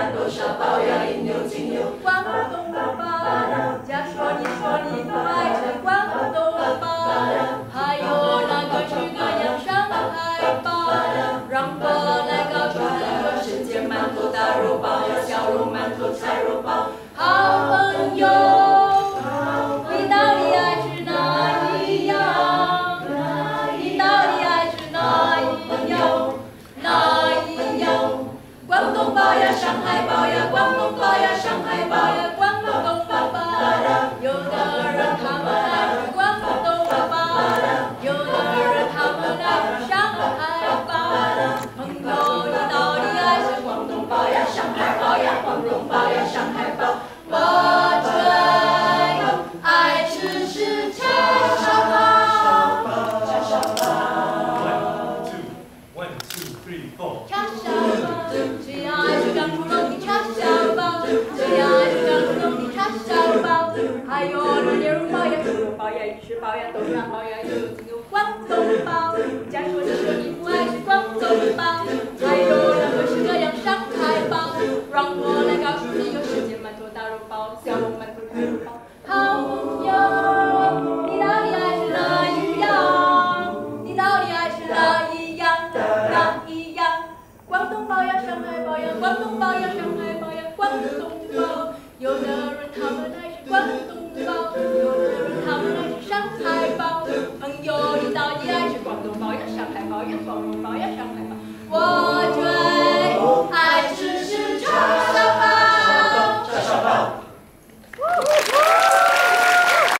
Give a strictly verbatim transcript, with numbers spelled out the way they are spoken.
满多少包呀，应有尽有。 广东包，假说你说你不爱吃广东包，还有那个各式各样上海包，让我来告诉你，有世界馒头大肉包，有小笼馒头菜肉包。好朋友，你到底爱吃哪一样？你到底爱吃哪一样？哪一样？广东包呀，上海包呀，广东包呀，上海包呀，广东包。有的人他们爱吃广东包，有的人他们爱吃上海包。朋友，你到底爱吃广东包呀，上海包呀，广东包呀，上海包？我最爱吃是叉烧包。叉烧包。 One, two, three, four. 叉烧包，只要爱吃长出肉的叉烧包，只要爱吃长出肉的叉烧包，还有那牛肉包呀、猪肉包呀、鱼翅包呀、豆芽包呀，有有有广东包。假说你说你不爱吃广东包，还有那各式各样上海包，让我。